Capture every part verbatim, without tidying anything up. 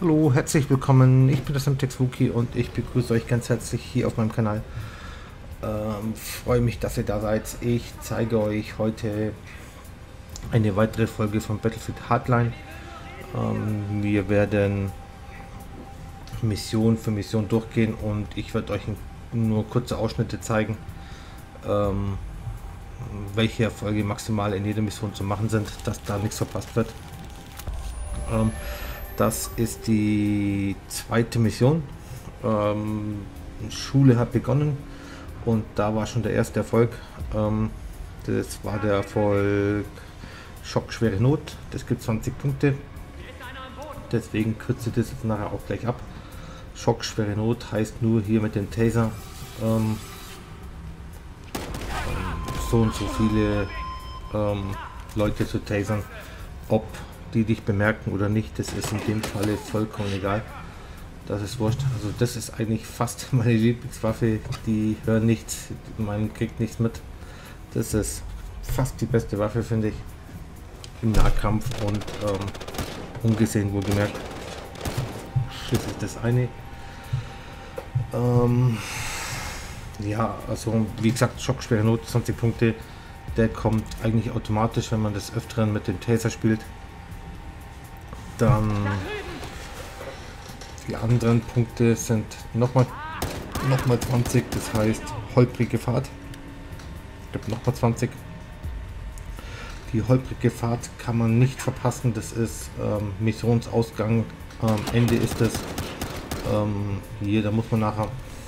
Hallo, herzlich willkommen, ich bin der Semtex Wookie und ich begrüße euch ganz herzlich hier auf meinem Kanal. Ähm, freue mich, dass ihr da seid. Ich zeige euch heute eine weitere Folge von Battlefield Hardline. Ähm, wir werden Mission für Mission durchgehen und ich werde euch nur kurze Ausschnitte zeigen, ähm, welche Erfolge maximal in jeder Mission zu machen sind, dass da nichts verpasst wird. Ähm, Das ist die zweite Mission. Ähm, Schule hat begonnen und da war schon der erste Erfolg. Ähm, das war der Erfolg Schock, schwere Not. Das gibt zwanzig Punkte. Deswegen kürze ich das jetzt nachher auch gleich ab. Schock, schwere Not heißt nur hier mit dem Taser ähm, so und so viele ähm, Leute zu tasern. Ob die dich bemerken oder nicht, das ist in dem Falle vollkommen egal. Das ist wurscht. Also das ist eigentlich fast meine Lieblingswaffe. Die hören nichts, man kriegt nichts mit. Das ist fast die beste Waffe, finde ich, im Nahkampf und ähm, ungesehen wohlgemerkt. Das ist das eine. Ähm, ja, also wie gesagt, Schock, schwere Not, zwanzig Punkte. Der kommt eigentlich automatisch, wenn man das Öfteren mit dem Taser spielt. Dann die anderen Punkte sind nochmal noch mal zwanzig, das heißt holprige Fahrt. Ich glaube nochmal zwanzig. Die holprige Fahrt kann man nicht verpassen, das ist ähm, Missionsausgang, am ähm, Ende ist es. Ähm, hier, da muss man nachher,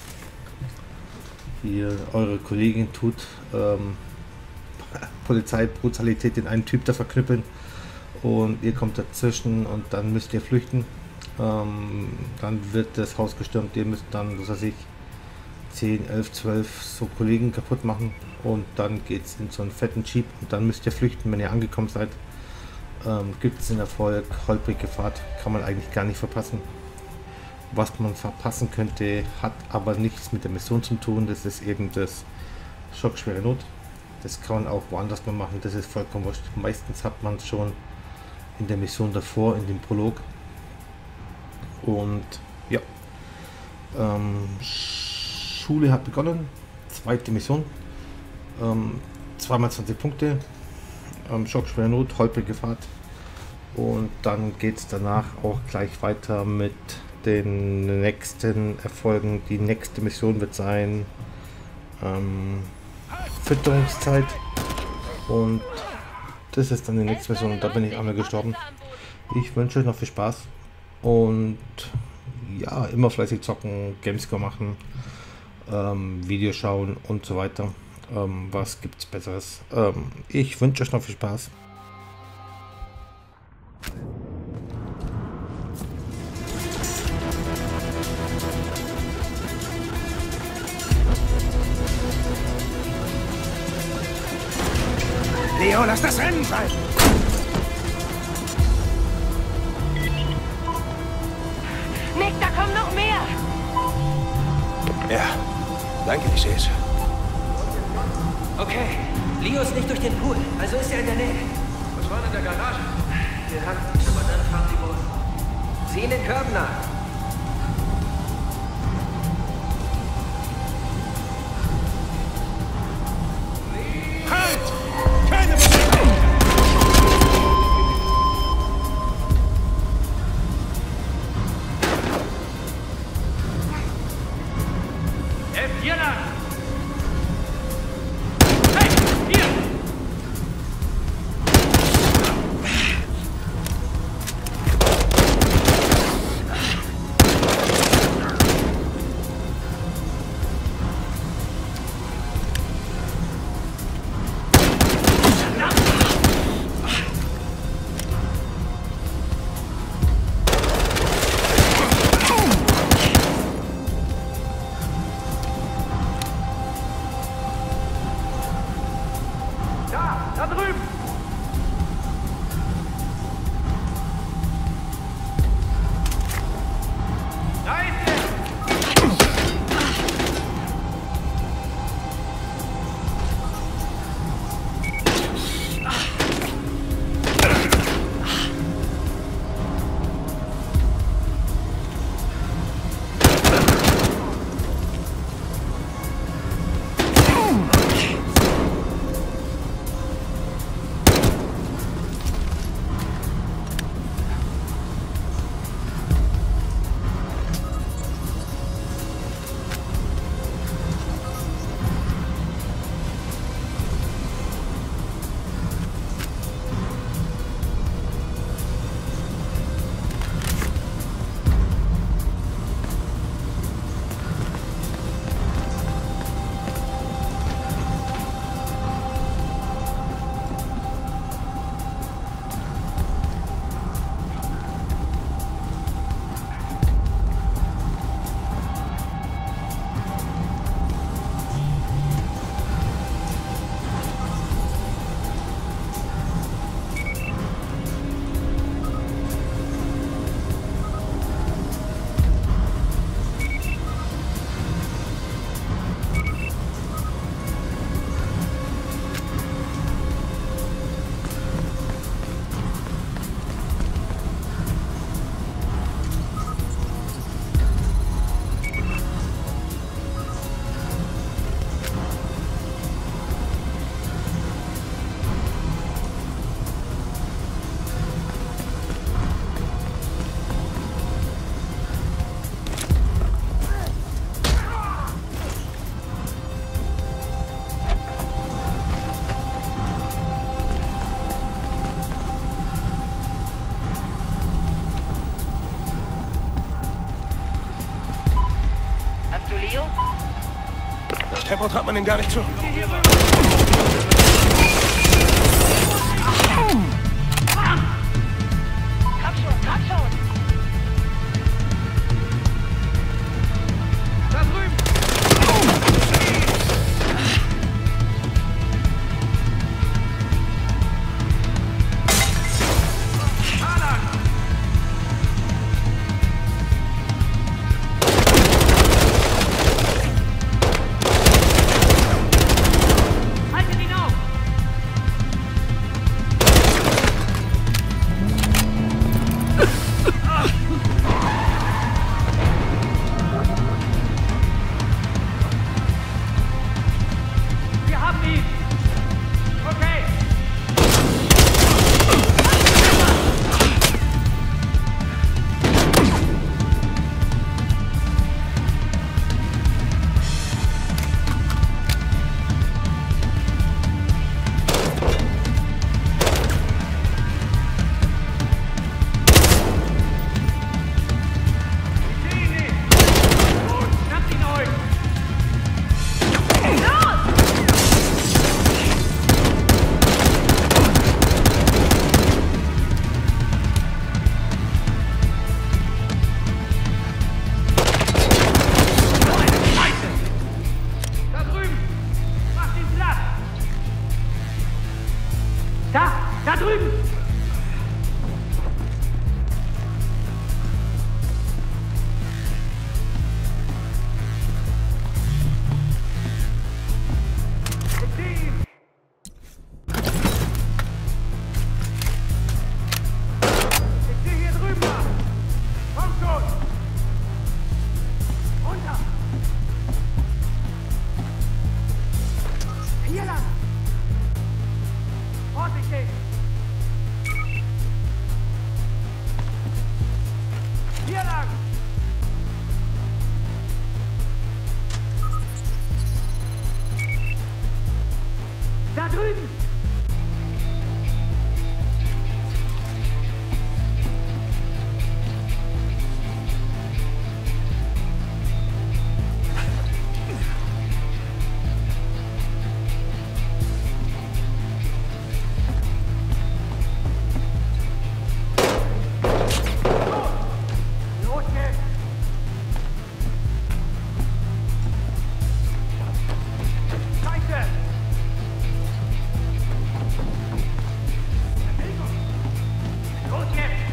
hier eure Kollegin tut ähm, Polizeibrutalität in einen Typ da verknüppeln. Und ihr kommt dazwischen und dann müsst ihr flüchten. Ähm, dann wird das Haus gestürmt. Ihr müsst dann, was weiß ich, zehn, elf, zwölf so Kollegen kaputt machen. Und dann geht es in so einen fetten Jeep und dann müsst ihr flüchten, wenn ihr angekommen seid. Ähm, Gibt es den Erfolg, holprige Fahrt, kann man eigentlich gar nicht verpassen. Was man verpassen könnte, hat aber nichts mit der Mission zu tun. Das ist eben das Schock, schwere Not. Das kann man auch woanders mal machen, das ist vollkommen wurscht. Meistens hat man es schon in der Mission davor, in dem Prolog. Und ja, ähm, Schule hat begonnen, zweite Mission, ähm, zweimal zwanzig Punkte, ähm, Schock, schwere Not, holprige Fahrt. Und dann geht es danach auch gleich weiter mit den nächsten Erfolgen. Die nächste Mission wird sein ähm, Fütterungszeit und das ist dann die nächste Mission und da bin ich einmal gestorben. Ich wünsche euch noch viel Spaß und ja, immer fleißig zocken, Gamescore machen, ähm, Videos schauen und so weiter. Ähm, was gibt's Besseres? Ähm, ich wünsche euch noch viel Spaß. Leo, lass das Rennen sein! Nick, da kommen noch mehr! Ja, danke, ich sehe es. Okay, Leo ist nicht durch den Pool, also ist er in der Nähe. Was war denn in der Garage? Wir hatten es, aber dann fahren sie wohl. Sieh in den Körben nach. Halt! Keine Bewegung! F vier lang! Hey, hier! Da drüben! Da ist er! Tempo traut man ihm gar nicht zu. Komm schon, komm schon. Da drüben! Haltet ihn auf! Wir haben ihn! Okay! Ich sehe ihn nicht! Gut, schnappt ihn euch! Da drüben! Macht ihn platt! Da! Da drüben! Ich sehe ihn! Ich sehe hier drüben was! Komm schon! Runter! Hier lang! Vorsichtig! Hier lang! Da drüben! Los jetzt! Scheiße! Bewegung! Los jetzt!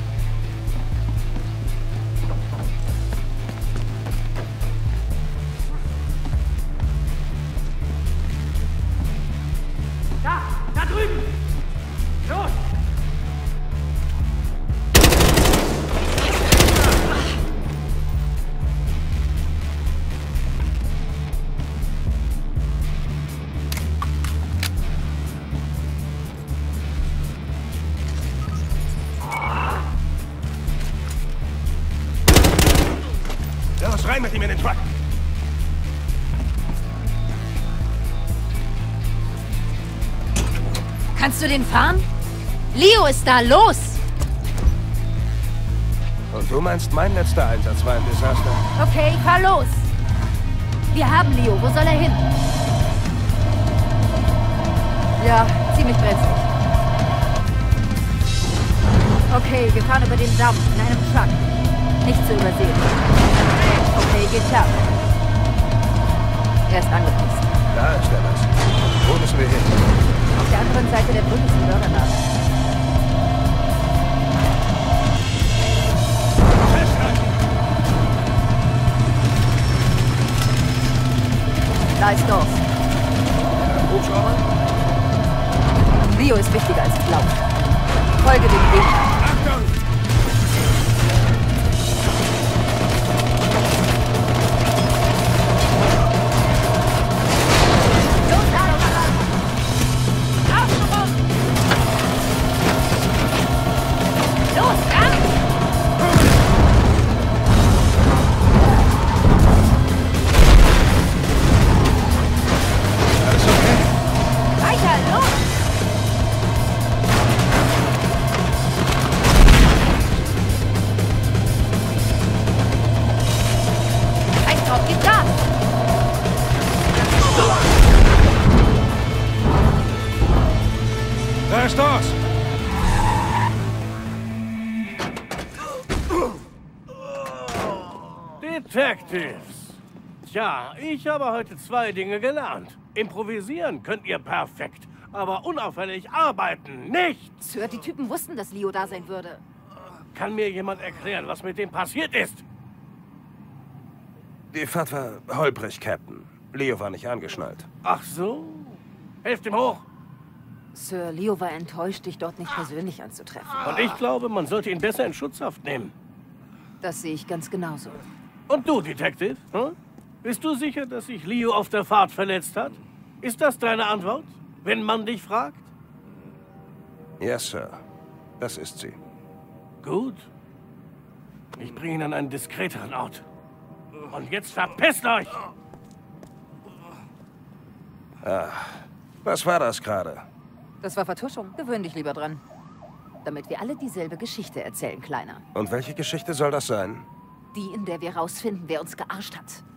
Da! Da drüben! Los! Los, rein mit ihm in den Truck. Kannst du den fahren? Leo ist da, los! Und du meinst, mein letzter Einsatz war ein Desaster? Okay, fahr los! Wir haben Leo, wo soll er hin? Ja, ziemlich brenzlig. Okay, wir fahren über den Damm in einem Truck. Nicht zu übersehen. Okay, geht klar. Er ist angepisst. Da ist er was. Wo müssen wir hin? Auf der anderen Seite der Brücke zum Burgerladen. Festhalten! Da ist Dorf. Hubschrauber? Leo ist wichtiger als du glaubst. Folge dem Weg. Achtung! Los, Alter! Aufgehoben! Los, ab! Alles okay? Weiter, los! Estos! Detectives. Tja, ich habe heute zwei Dinge gelernt. Improvisieren könnt ihr perfekt, aber unauffällig arbeiten nicht. Sir, die Typen wussten, dass Leo da sein würde. Kann mir jemand erklären, was mit dem passiert ist? Die Fahrt war holprig, Captain. Leo war nicht angeschnallt. Ach so. Helft ihm hoch. Sir, Leo war enttäuscht, dich dort nicht persönlich anzutreffen. Und ich glaube, man sollte ihn besser in Schutzhaft nehmen. Das sehe ich ganz genauso. Und du, Detective? Hm? Bist du sicher, dass sich Leo auf der Fahrt verletzt hat? Ist das deine Antwort, wenn man dich fragt? Yes, Sir. Das ist sie. Gut. Ich bringe ihn an einen diskreteren Ort. Und jetzt verpisst euch! Was war das gerade? Das war Vertuschung. Gewöhn dich lieber dran. Damit wir alle dieselbe Geschichte erzählen, Kleiner. Und welche Geschichte soll das sein? Die, in der wir rausfinden, wer uns gearscht hat.